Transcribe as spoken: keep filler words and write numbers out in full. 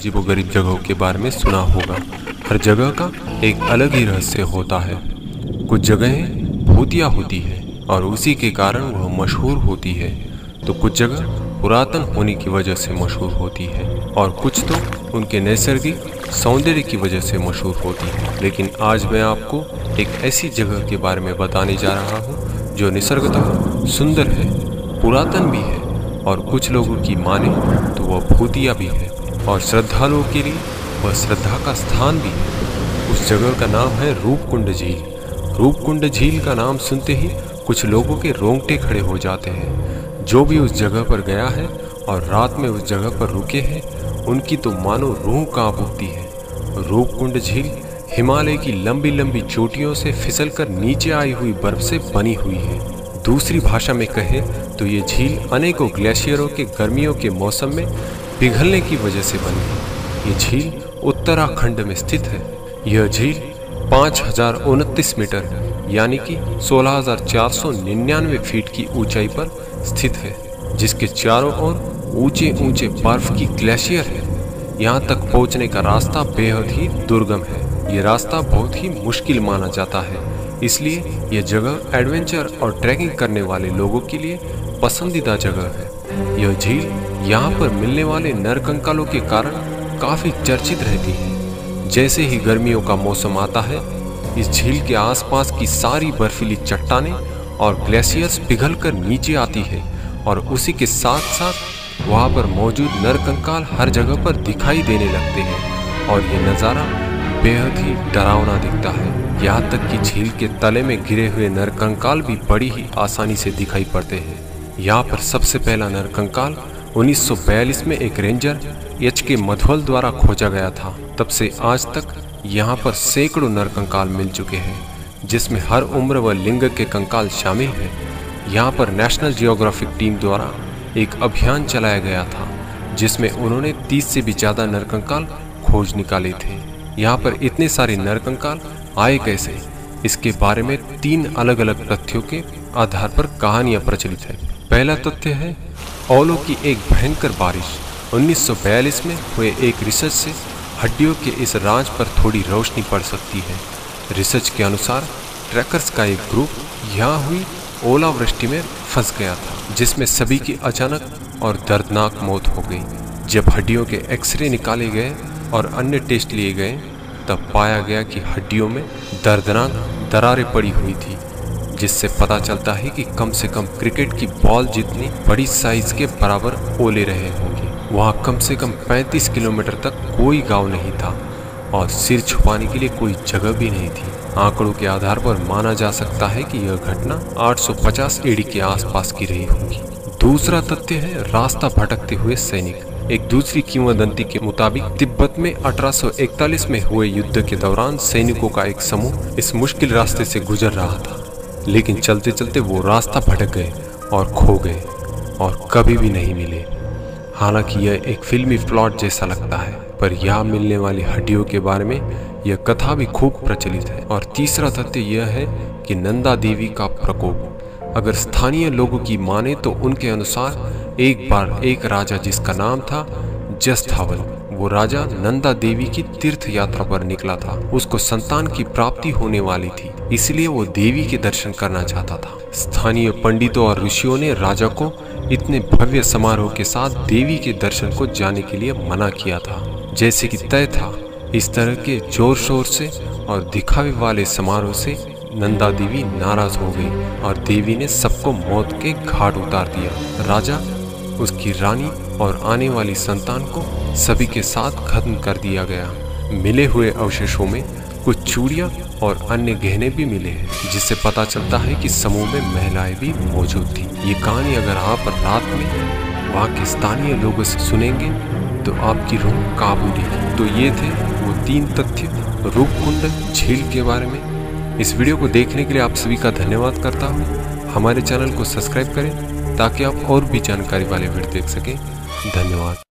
अजीबोगरीब जगहों के बारे में सुना होगा। हर जगह का एक अलग ही रहस्य होता है। कुछ जगहें भूतिया होती है और उसी के कारण वह मशहूर होती है, तो कुछ जगह पुरातन होने की वजह से मशहूर होती है और कुछ तो उनके नैसर्गिक सौंदर्य की वजह से मशहूर होती है। लेकिन आज मैं आपको एक ऐसी जगह के बारे में बताने जा रहा हूँ जो निसर्गतः सुंदर है, पुरातन भी है और कुछ लोगों की माने तो वह भूतिया भी है और श्रद्धालुओं के लिए वह श्रद्धा का स्थान भी है। उस जगह का नाम है रूपकुंड झील। रूपकुंड झील का नाम सुनते ही कुछ लोगों के रोंगटे खड़े हो जाते हैं। जो भी उस जगह पर गया है और रात में उस जगह पर रुके हैं, उनकी तो मानो रूह कांप उठती है। रूपकुंड झील हिमालय की लंबी लंबी चोटियों से फिसलकर नीचे आई हुई बर्फ से बनी हुई है। दूसरी भाषा में कहे तो ये झील अनेकों ग्लेशियरों के गर्मियों के मौसम में पिघलने की वजह से बनी है। ये झील उत्तराखंड में स्थित है। यह झील पाँच हजार उनतीस मीटर यानी कि सोलह हजार चार सौ निन्यानवे फीट की ऊंचाई पर स्थित है, जिसके चारों ओर ऊंचे ऊंचे बर्फ की ग्लेशियर है। यहाँ तक पहुँचने का रास्ता बेहद ही दुर्गम है। ये रास्ता बहुत ही मुश्किल माना जाता है, इसलिए यह जगह एडवेंचर और ट्रैकिंग करने वाले लोगों के लिए पसंदीदा जगह है। यह झील यहाँ पर मिलने वाले नरकंकालों के कारण काफ़ी चर्चित रहती है। जैसे ही गर्मियों का मौसम आता है, इस झील के आसपास की सारी बर्फीली चट्टानें और ग्लेशियर्स पिघलकर नीचे आती है और उसी के साथ साथ वहाँ पर मौजूद नरकंकाल हर जगह पर दिखाई देने लगते हैं और ये नज़ारा बेहद ही डरावना दिखता है। यहाँ तक कि झील के तले में गिरे हुए नरकंकाल भी बड़ी ही आसानी से दिखाई पड़ते हैं। यहाँ पर सबसे पहला नरकंकाल उन्नीस सौ बयालीस में एक रेंजर एच के मधवल द्वारा खोजा गया था। तब से आज तक यहाँ पर सैकड़ों नरकंकाल मिल चुके हैं, जिसमें हर उम्र व लिंग के कंकाल शामिल हैं। यहाँ पर नेशनल जियोग्राफिक टीम द्वारा एक अभियान चलाया गया था, जिसमें उन्होंने तीस से भी ज़्यादा नरकंकाल खोज निकाले थे। यहाँ पर इतने सारे नरकंकाल आए कैसे, इसके बारे में तीन अलग अलग तथ्यों के आधार पर कहानियाँ प्रचलित है। पहला तथ्य है ओलों की एक भयंकर बारिश। उन्नीस सौ बयालीस में हुए एक रिसर्च से हड्डियों के इस राज पर थोड़ी रोशनी पड़ सकती है। रिसर्च के अनुसार ट्रैकर्स का एक ग्रुप यहाँ हुई ओलावृष्टि में फंस गया था, जिसमें सभी की अचानक और दर्दनाक मौत हो गई। जब हड्डियों के एक्सरे निकाले गए और अन्य टेस्ट लिए गए, तब पाया गया कि हड्डियों में दर्दनाक दरारें पड़ी हुई थी, जिससे पता चलता है कि कम से कम क्रिकेट की बॉल जितनी बड़ी साइज के बराबर ओले रहे होंगे। वहाँ कम से कम पैंतीस किलोमीटर तक कोई गांव नहीं था और सिर छुपाने के लिए कोई जगह भी नहीं थी। आंकड़ों के आधार पर माना जा सकता है कि यह घटना आठ सौ पचास एडी के आसपास की रही होगी। दूसरा तथ्य है रास्ता भटकते हुए सैनिक। एक दूसरी किंवदंती के मुताबिक तिब्बत में अठारह सौ इकतालीस में हुए युद्ध के दौरान सैनिकों का एक समूह इस मुश्किल रास्ते से गुजर रहा था, लेकिन चलते चलते वो रास्ता भटक गए और खो गए और कभी भी नहीं मिले। हालांकि यह एक फिल्मी प्लॉट जैसा लगता है, पर यहाँ मिलने वाली हड्डियों के बारे में यह कथा भी खूब प्रचलित है। और तीसरा तथ्य यह है कि नंदा देवी का प्रकोप। अगर स्थानीय लोगों की माने तो उनके अनुसार एक बार एक राजा जिसका नाम था जसथावल, वो राजा नंदा देवी की तीर्थ यात्रा पर निकला था। उसको संतान की प्राप्ति होने वाली थी, इसलिए वो देवी के दर्शन करना चाहता था। स्थानीय पंडितों और ऋषियों ने राजा को इतने भव्य समारोह के साथ देवी के दर्शन को जाने के लिए मना किया था। जैसे कि तय था, इस तरह के जोर शोर से और दिखावे वाले समारोह से नंदा देवी नाराज हो गई और देवी ने सबको मौत के घाट उतार दिया। राजा, उसकी रानी और आने वाली संतान को सभी के साथ खत्म कर दिया गया। मिले हुए अवशेषों में कुछ चूड़ियाँ और अन्य गहने भी मिले हैं, जिससे पता चलता है कि समूह में महिलाएं भी मौजूद थी। ये कहानी अगर आप रात में वहाँ के स्थानीय लोगों से सुनेंगे तो आपकी रूह कांप उठेगी। तो ये थे वो तीन तथ्य रूपकुंड झील के बारे में। इस वीडियो को देखने के लिए आप सभी का धन्यवाद करता हूँ। हमारे चैनल को सब्सक्राइब करें ताकि आप और भी जानकारी वाले वीडियो देख सकें। धन्यवाद।